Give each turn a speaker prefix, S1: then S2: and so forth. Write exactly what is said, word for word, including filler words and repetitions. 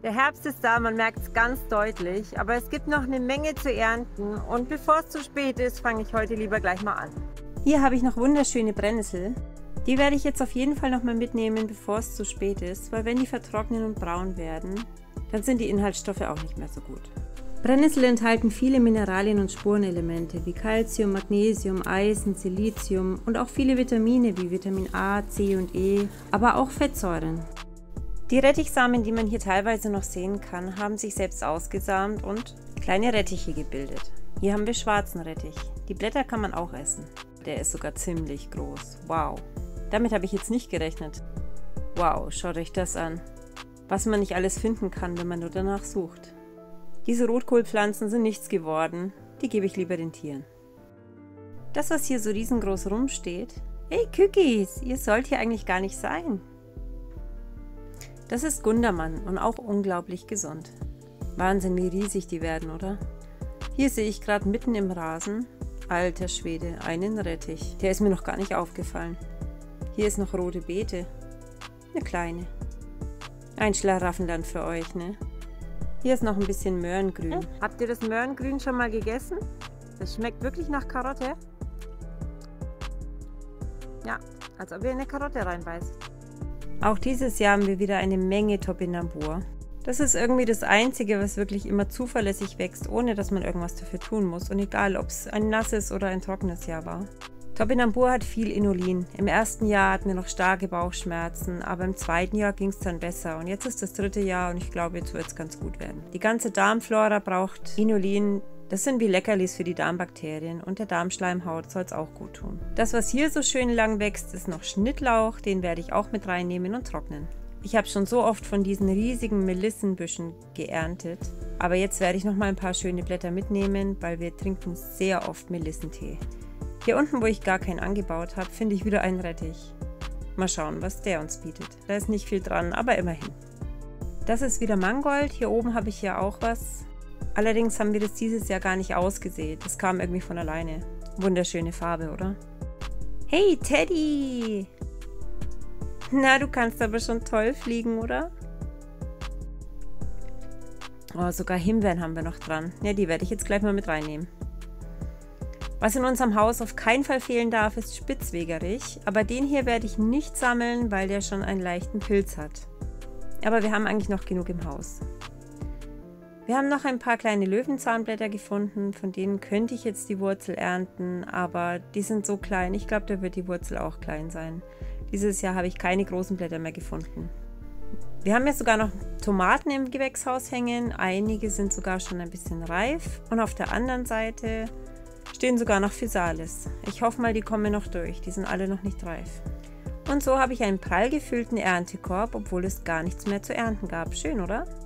S1: Der Herbst ist da, man merkt es ganz deutlich, aber es gibt noch eine Menge zu ernten und bevor es zu spät ist, fange ich heute lieber gleich mal an. Hier habe ich noch wunderschöne Brennnessel. Die werde ich jetzt auf jeden Fall noch mal mitnehmen, bevor es zu spät ist, weil wenn die vertrocknen und braun werden, dann sind die Inhaltsstoffe auch nicht mehr so gut. Brennnessel enthalten viele Mineralien und Spurenelemente wie Calcium, Magnesium, Eisen, Silizium und auch viele Vitamine wie Vitamin A, C und E, aber auch Fettsäuren. Die Rettichsamen, die man hier teilweise noch sehen kann, haben sich selbst ausgesamt und kleine Rettiche gebildet. Hier haben wir schwarzen Rettich. Die Blätter kann man auch essen. Der ist sogar ziemlich groß. Wow. Damit habe ich jetzt nicht gerechnet. Wow, schaut euch das an. Was man nicht alles finden kann, wenn man nur danach sucht. Diese Rotkohlpflanzen sind nichts geworden. Die gebe ich lieber den Tieren. Das, was hier so riesengroß rumsteht. Hey Cookies, ihr sollt hier eigentlich gar nicht sein. Das ist Gundermann und auch unglaublich gesund. Wahnsinn, wie riesig die werden, oder? Hier sehe ich gerade mitten im Rasen, alter Schwede, einen Rettich. Der ist mir noch gar nicht aufgefallen. Hier ist noch rote Beete. Eine kleine. Ein Schlaraffenland für euch, ne? Hier ist noch ein bisschen Möhrengrün. Habt ihr das Möhrengrün schon mal gegessen? Das schmeckt wirklich nach Karotte. Ja, als ob ihr in eine Karotte reinbeißt. Auch dieses Jahr haben wir wieder eine Menge Topinambur. Das ist irgendwie das Einzige, was wirklich immer zuverlässig wächst, ohne dass man irgendwas dafür tun muss. Und egal, ob es ein nasses oder ein trockenes Jahr war. Topinambur hat viel Inulin. Im ersten Jahr hatten wir noch starke Bauchschmerzen, aber im zweiten Jahr ging es dann besser. Und jetzt ist das dritte Jahr und ich glaube, jetzt wird es ganz gut werden. Die ganze Darmflora braucht Inulin. Das sind wie Leckerlis für die Darmbakterien und der Darmschleimhaut soll es auch gut tun. Das, was hier so schön lang wächst, ist noch Schnittlauch. Den werde ich auch mit reinnehmen und trocknen. Ich habe schon so oft von diesen riesigen Melissenbüschen geerntet, aber jetzt werde ich noch mal ein paar schöne Blätter mitnehmen, weil wir trinken sehr oft Melissentee. Hier unten, wo ich gar keinen angebaut habe, finde ich wieder einen Rettich. Mal schauen, was der uns bietet. Da ist nicht viel dran, aber immerhin. Das ist wieder Mangold. Hier oben habe ich ja auch was. Allerdings haben wir das dieses Jahr gar nicht ausgesät. Das kam irgendwie von alleine. Wunderschöne Farbe, oder? Hey, Teddy! Na, du kannst aber schon toll fliegen, oder? Oh, sogar Himbeeren haben wir noch dran. Ja, die werde ich jetzt gleich mal mit reinnehmen. Was in unserem Haus auf keinen Fall fehlen darf, ist Spitzwegerich. Aber den hier werde ich nicht sammeln, weil der schon einen leichten Pilz hat. Aber wir haben eigentlich noch genug im Haus. Wir haben noch ein paar kleine Löwenzahnblätter gefunden, von denen könnte ich jetzt die Wurzel ernten, aber die sind so klein, ich glaube, da wird die Wurzel auch klein sein. Dieses Jahr habe ich keine großen Blätter mehr gefunden. Wir haben jetzt sogar noch Tomaten im Gewächshaus hängen, einige sind sogar schon ein bisschen reif und auf der anderen Seite stehen sogar noch Physalis. Ich hoffe mal, die kommen noch durch, die sind alle noch nicht reif. Und so habe ich einen prall gefüllten Erntekorb, obwohl es gar nichts mehr zu ernten gab. Schön, oder?